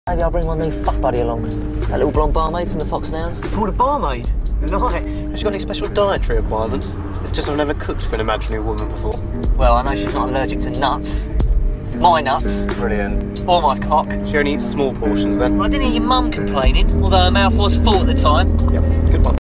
Maybe I'll bring my new fuck buddy along. That little blonde barmaid from the Fox and Hounds. Oh, the barmaid? Nice. Has she got any special dietary requirements? It's just I've never cooked for an imaginary woman before. Well, I know she's not allergic to nuts. My nuts. Brilliant. Or my cock. She only eats small portions then? Well, I didn't hear your mum complaining, although her mouth was full at the time. Yep, good one.